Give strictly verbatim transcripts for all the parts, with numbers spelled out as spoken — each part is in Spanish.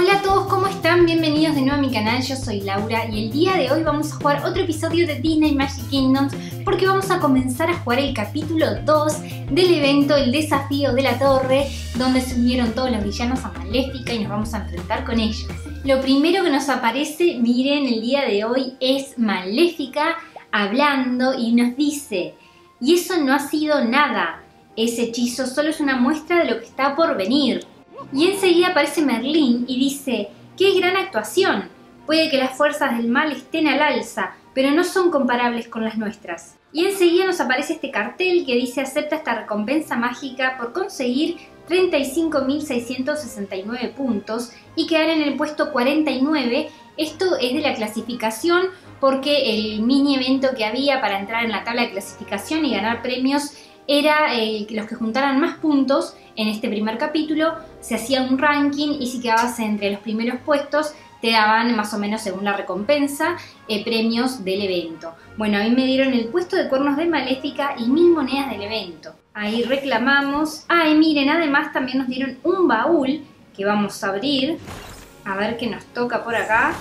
Hola a todos, ¿cómo están? Bienvenidos de nuevo a mi canal, yo soy Laura y el día de hoy vamos a jugar otro episodio de Disney Magic Kingdoms porque vamos a comenzar a jugar el capítulo dos del evento El Desafío de la Torre, donde se unieron todos los villanos a Maléfica y nos vamos a enfrentar con ellos. Lo primero que nos aparece, miren, el día de hoy es Maléfica hablando y nos dice: y eso no ha sido nada, ese hechizo solo es una muestra de lo que está por venir. Y enseguida aparece Merlín y dice: ¡qué gran actuación! Puede que las fuerzas del mal estén al alza, pero no son comparables con las nuestras. Y enseguida nos aparece este cartel que dice: acepta esta recompensa mágica por conseguir treinta y cinco mil seiscientos sesenta y nueve puntos y quedar en el puesto cuarenta y nueve. Esto es de la clasificación porque el mini evento que había para entrar en la tabla de clasificación y ganar premios era eh, los que juntaran más puntos. En este primer capítulo se hacía un ranking y si quedabas entre los primeros puestos te daban más o menos, según la recompensa, eh, premios del evento. Bueno, a mí me dieron el puesto de cuernos de Maléfica y mil monedas del evento. Ahí reclamamos. Ah, y miren, además también nos dieron un baúl que vamos a abrir. A ver qué nos toca por acá.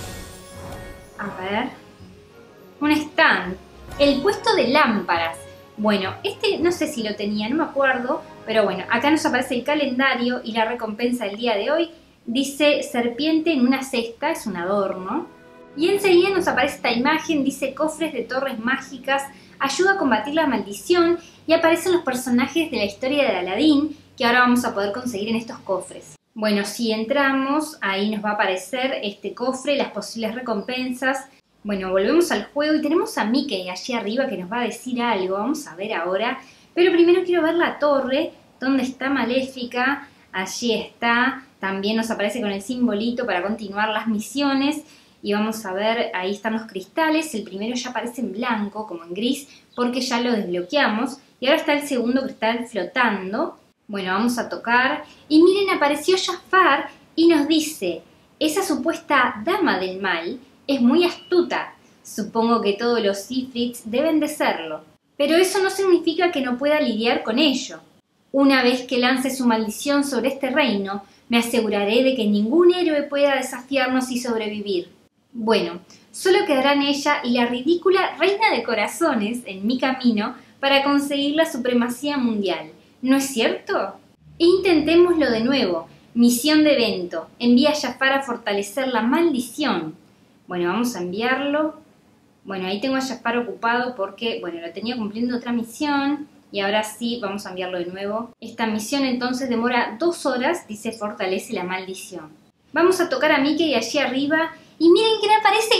A ver. Un stand. El puesto de lámparas. Bueno, este no sé si lo tenía, no me acuerdo, pero bueno, acá nos aparece el calendario y la recompensa del día de hoy dice serpiente en una cesta, es un adorno. Y enseguida nos aparece esta imagen, dice cofres de torres mágicas, ayuda a combatir la maldición, y aparecen los personajes de la historia de Aladín que ahora vamos a poder conseguir en estos cofres. Bueno, si entramos, ahí nos va a aparecer este cofre, las posibles recompensas. Bueno, volvemos al juego y tenemos a Mickey allí arriba que nos va a decir algo, vamos a ver ahora. Pero primero quiero ver la torre, donde está Maléfica, allí está. También nos aparece con el simbolito para continuar las misiones. Y vamos a ver, ahí están los cristales, el primero ya aparece en blanco, como en gris, porque ya lo desbloqueamos. Y ahora está el segundo cristal flotando. Bueno, vamos a tocar. Y miren, apareció Jafar y nos dice: esa supuesta dama del mal es muy astuta. Supongo que todos los Ifrits deben de serlo. Pero eso no significa que no pueda lidiar con ello. Una vez que lance su maldición sobre este reino, me aseguraré de que ningún héroe pueda desafiarnos y sobrevivir. Bueno, solo quedarán ella y la ridícula Reina de Corazones en mi camino para conseguir la supremacía mundial. ¿No es cierto? Intentémoslo de nuevo. Misión de evento. Envía a Jafar a fortalecer la maldición. Bueno, vamos a enviarlo. Bueno, ahí tengo a Jafar ocupado porque, bueno, lo tenía cumpliendo otra misión. Y ahora sí, vamos a enviarlo de nuevo. Esta misión entonces demora dos horas, dice fortalece la maldición. Vamos a tocar a Mickey allí arriba. Y miren quién aparece,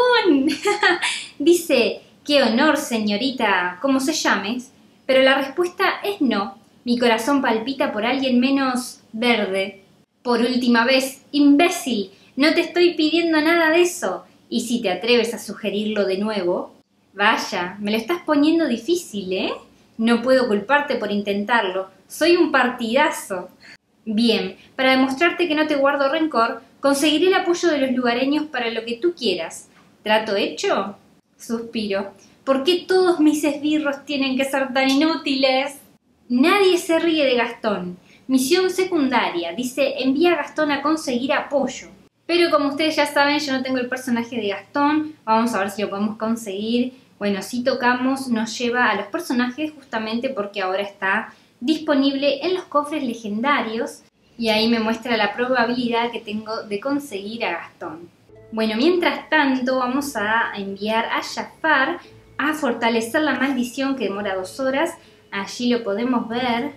Gastón. Dice: qué honor, señorita, como se llames. Pero la respuesta es no. Mi corazón palpita por alguien menos verde. Por última vez, imbécil. No te estoy pidiendo nada de eso. Y si te atreves a sugerirlo de nuevo... Vaya, me lo estás poniendo difícil, ¿eh? No puedo culparte por intentarlo. Soy un partidazo. Bien, para demostrarte que no te guardo rencor, conseguiré el apoyo de los lugareños para lo que tú quieras. ¿Trato hecho? Suspiro. ¿Por qué todos mis esbirros tienen que ser tan inútiles? Nadie se ríe de Gastón. Misión secundaria. Dice: envía a Gastón a conseguir apoyo. Pero como ustedes ya saben, yo no tengo el personaje de Gastón. Vamos a ver si lo podemos conseguir. Bueno, si tocamos nos lleva a los personajes justamente porque ahora está disponible en los cofres legendarios. Y ahí me muestra la probabilidad que tengo de conseguir a Gastón. Bueno, mientras tanto vamos a enviar a Jafar a fortalecer la maldición que demora dos horas. Allí lo podemos ver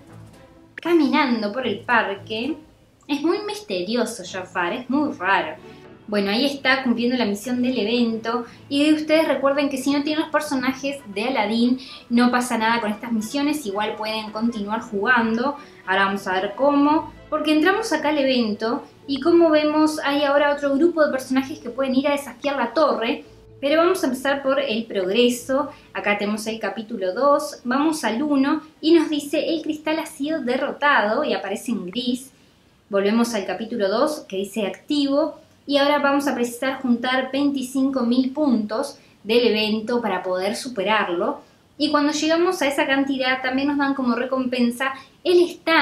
caminando por el parque. Es muy misterioso Jafar, es muy raro. Bueno, ahí está cumpliendo la misión del evento. Y ustedes recuerden que si no tienen los personajes de Aladín, no pasa nada con estas misiones. Igual pueden continuar jugando. Ahora vamos a ver cómo. Porque entramos acá al evento y como vemos hay ahora otro grupo de personajes que pueden ir a desafiar la torre. Pero vamos a empezar por el progreso. Acá tenemos el capítulo dos. Vamos al uno y nos dice: el cristal ha sido derrotado y aparece en gris. Volvemos al capítulo dos que dice activo y ahora vamos a precisar juntar veinticinco mil puntos del evento para poder superarlo. Y cuando llegamos a esa cantidad también nos dan como recompensa el stand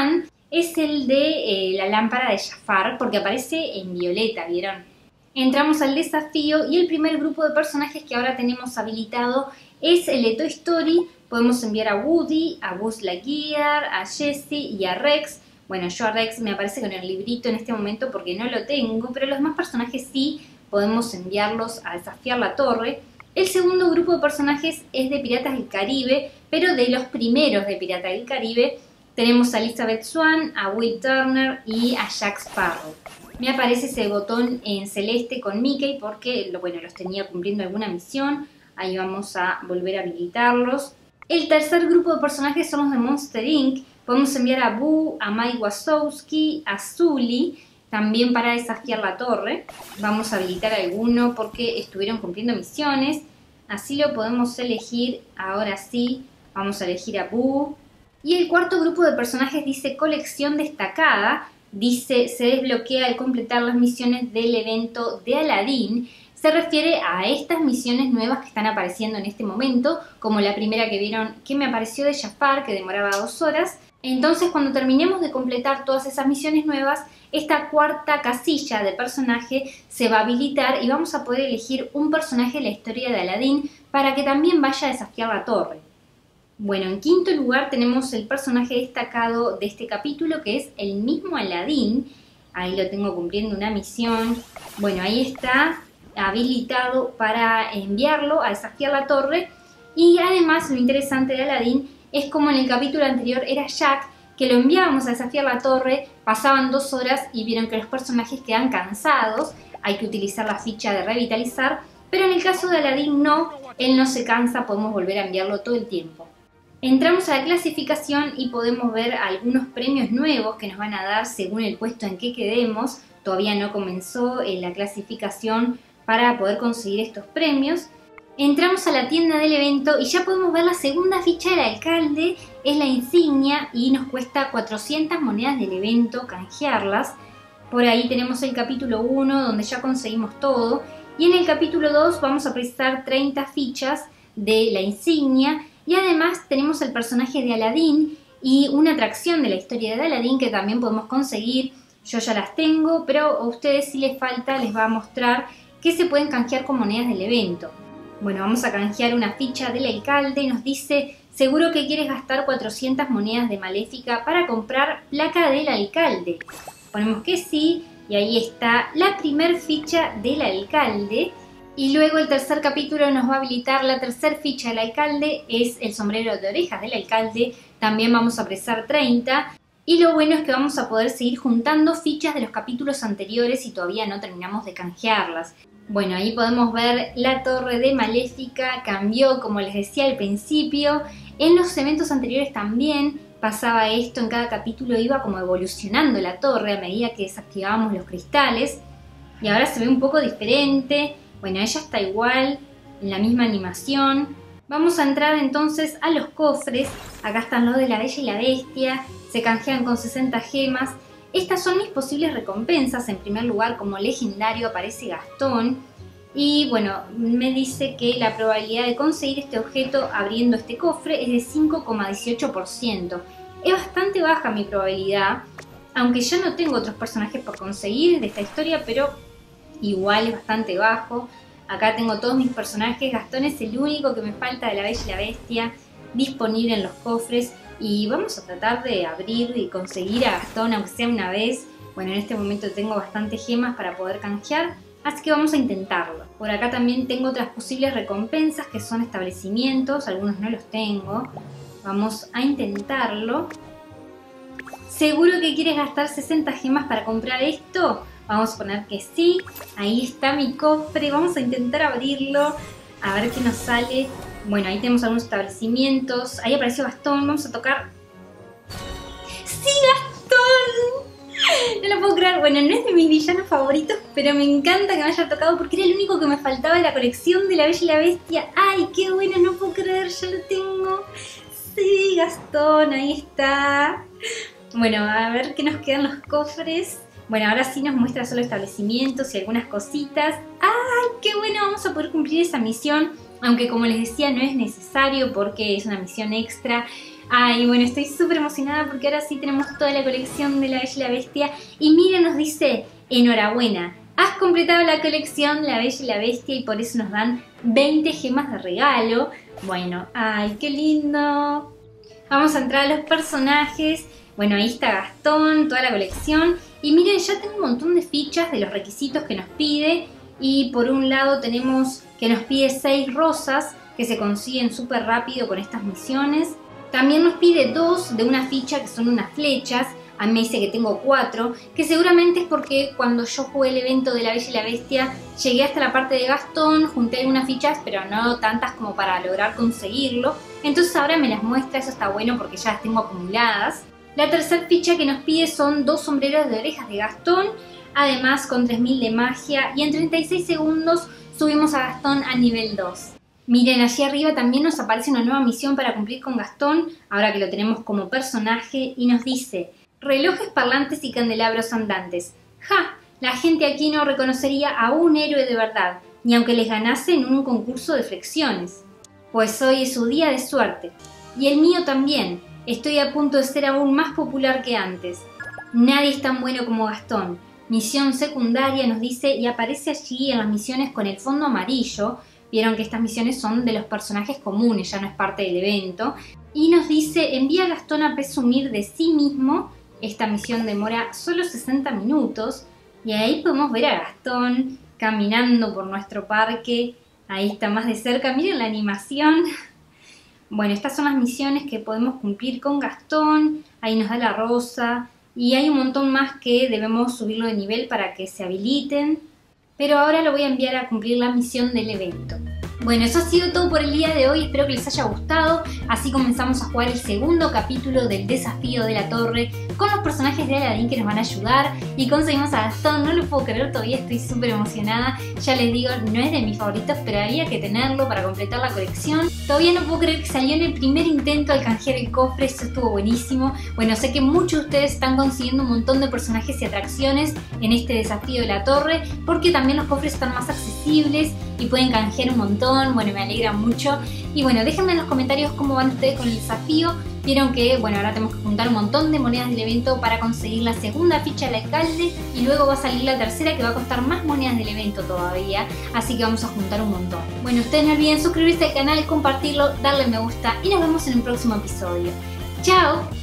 es el de eh, la lámpara de Jafar, porque aparece en violeta, ¿vieron? Entramos al desafío y el primer grupo de personajes que ahora tenemos habilitado es el de Toy Story. Podemos enviar a Woody, a Buzz Lightyear, a Jessie y a Rex. Bueno, yo a Rex me aparece con el librito en este momento porque no lo tengo, pero los demás personajes sí podemos enviarlos a desafiar la torre. El segundo grupo de personajes es de Piratas del Caribe, pero de los primeros de Piratas del Caribe tenemos a Elizabeth Swann, a Will Turner y a Jack Sparrow. Me aparece ese botón en celeste con Mickey porque, bueno, los tenía cumpliendo alguna misión. Ahí vamos a volver a habilitarlos. El tercer grupo de personajes son los de Monster incorporated. Podemos enviar a Boo, a Mike Wazowski, a Sully, también para desafiar la torre. Vamos a habilitar alguno porque estuvieron cumpliendo misiones. Así lo podemos elegir. Ahora sí, vamos a elegir a Boo. Y el cuarto grupo de personajes dice colección destacada. Dice se desbloquea al completar las misiones del evento de Aladdin. Se refiere a estas misiones nuevas que están apareciendo en este momento, como la primera que vieron que me apareció de Jafar, que demoraba dos horas. Entonces, cuando terminemos de completar todas esas misiones nuevas, esta cuarta casilla de personaje se va a habilitar y vamos a poder elegir un personaje de la historia de Aladdin para que también vaya a desafiar la torre. Bueno, en quinto lugar tenemos el personaje destacado de este capítulo, que es el mismo Aladdin. Ahí lo tengo cumpliendo una misión. Bueno, ahí está habilitado para enviarlo a desafiar la torre. Y además lo interesante de Aladdin es como en el capítulo anterior era Jack, que lo enviábamos a desafiar la torre, pasaban dos horas y vieron que los personajes quedan cansados, hay que utilizar la ficha de revitalizar, pero en el caso de Aladdin no, él no se cansa, podemos volver a enviarlo todo el tiempo. Entramos a la clasificación y podemos ver algunos premios nuevos que nos van a dar según el puesto en que quedemos. Todavía no comenzó la clasificación para poder conseguir estos premios. Entramos a la tienda del evento y ya podemos ver la segunda ficha del alcalde, es la insignia y nos cuesta cuatrocientas monedas del evento canjearlas. Por ahí tenemos el capítulo uno donde ya conseguimos todo y en el capítulo dos vamos a precisar treinta fichas de la insignia y además tenemos el personaje de Aladdin y una atracción de la historia de Aladdin que también podemos conseguir. Yo ya las tengo, pero a ustedes si les falta les va a mostrar que se pueden canjear con monedas del evento. Bueno, vamos a canjear una ficha del alcalde y nos dice, seguro que quieres gastar cuatrocientas monedas de Maléfica para comprar placa del alcalde. Ponemos que sí y ahí está la primer ficha del alcalde. Y luego el tercer capítulo nos va a habilitar la tercera ficha del alcalde, es el sombrero de orejas del alcalde. También vamos a presar treinta. Y lo bueno es que vamos a poder seguir juntando fichas de los capítulos anteriores y todavía no terminamos de canjearlas. Bueno, ahí podemos ver la torre de Maléfica, cambió como les decía al principio. En los eventos anteriores también pasaba esto, en cada capítulo iba como evolucionando la torre a medida que desactivábamos los cristales. Y ahora se ve un poco diferente. Bueno, ella está igual, en la misma animación. Vamos a entrar entonces a los cofres. Acá están los de la Bella y la Bestia, se canjean con sesenta gemas. Estas son mis posibles recompensas. En primer lugar, como legendario aparece Gastón. Y bueno, me dice que la probabilidad de conseguir este objeto abriendo este cofre es de cinco coma dieciocho por ciento. Es bastante baja mi probabilidad, aunque ya no tengo otros personajes por conseguir de esta historia, pero igual es bastante bajo. Acá tengo todos mis personajes. Gastón es el único que me falta de la Bella y la Bestia disponible en los cofres. Y vamos a tratar de abrir y conseguir a Gastón, aunque sea una vez. Bueno, en este momento tengo bastantes gemas para poder canjear, así que vamos a intentarlo. Por acá también tengo otras posibles recompensas que son establecimientos, algunos no los tengo. Vamos a intentarlo. ¿Seguro que quieres gastar sesenta gemas para comprar esto? Vamos a poner que sí. Ahí está mi cofre, vamos a intentar abrirlo, a ver qué nos sale. Bueno, ahí tenemos algunos establecimientos. Ahí apareció Gastón. Vamos a tocar. ¡Sí, Gastón! No lo puedo creer. Bueno, no es de mis villanos favoritos, pero me encanta que me haya tocado porque era el único que me faltaba de la colección de la Bella y la Bestia. ¡Ay, qué bueno! No puedo creer, ya lo tengo. Sí, Gastón, ahí está. Bueno, a ver qué nos quedan los cofres. Bueno, ahora sí nos muestra solo establecimientos y algunas cositas. ¡Ay, qué bueno! Vamos a poder cumplir esa misión. Aunque como les decía no es necesario porque es una misión extra. Ay, bueno, estoy súper emocionada porque ahora sí tenemos toda la colección de La Bella y la Bestia. Y Miriam nos dice, enhorabuena, has completado la colección La Bella y la Bestia y por eso nos dan veinte gemas de regalo. Bueno, ay, qué lindo. Vamos a entrar a los personajes. Bueno, ahí está Gastón, toda la colección. Y miren, ya tengo un montón de fichas de los requisitos que nos pide. Y por un lado tenemos que nos pide seis rosas que se consiguen súper rápido con estas misiones. También nos pide dos de una ficha que son unas flechas. A mí me dice que tengo cuatro, que seguramente es porque cuando yo jugué el evento de La Bella y la Bestia llegué hasta la parte de Gastón, junté algunas fichas, pero no tantas como para lograr conseguirlo. Entonces ahora me las muestra, eso está bueno porque ya las tengo acumuladas. La tercera ficha que nos pide son dos sombreros de orejas de Gastón, además con tres mil de magia, y en treinta y seis segundos subimos a Gastón a nivel dos. Miren, allí arriba también nos aparece una nueva misión para cumplir con Gastón, ahora que lo tenemos como personaje, y nos dice: relojes parlantes y candelabros andantes. ¡Ja! La gente aquí no reconocería a un héroe de verdad, ni aunque les ganase en un concurso de flexiones. Pues hoy es su día de suerte. Y el mío también. Estoy a punto de ser aún más popular que antes. Nadie es tan bueno como Gastón. Misión secundaria nos dice, y aparece allí en las misiones con el fondo amarillo. Vieron que estas misiones son de los personajes comunes, ya no es parte del evento. Y nos dice, envía a Gastón a presumir de sí mismo. Esta misión demora solo sesenta minutos. Y ahí podemos ver a Gastón caminando por nuestro parque. Ahí está más de cerca, miren la animación. Bueno, estas son las misiones que podemos cumplir con Gastón. Ahí nos da la rosa. Y hay un montón más que debemos subirlo de nivel para que se habiliten. Pero ahora lo voy a enviar a cumplir la misión del evento. Bueno, eso ha sido todo por el día de hoy, espero que les haya gustado. Así comenzamos a jugar el segundo capítulo del desafío de la torre con los personajes de Aladdin que nos van a ayudar. Y conseguimos a Gastón, no lo puedo creer, todavía estoy súper emocionada. Ya les digo, no es de mis favoritos, pero había que tenerlo para completar la colección. Todavía no puedo creer que salió en el primer intento al canjear el cofre, eso estuvo buenísimo. Bueno, sé que muchos de ustedes están consiguiendo un montón de personajes y atracciones en este desafío de la torre, porque también los cofres están más accesibles y pueden canjear un montón. Bueno, me alegra mucho. Y bueno, déjenme en los comentarios cómo van ustedes con el desafío. Vieron que, bueno, ahora tenemos que juntar un montón de monedas del evento para conseguir la segunda ficha del alcalde. Y luego va a salir la tercera que va a costar más monedas del evento todavía. Así que vamos a juntar un montón. Bueno, ustedes no olviden suscribirse al canal, compartirlo, darle me gusta. Y nos vemos en un próximo episodio. ¡Chao!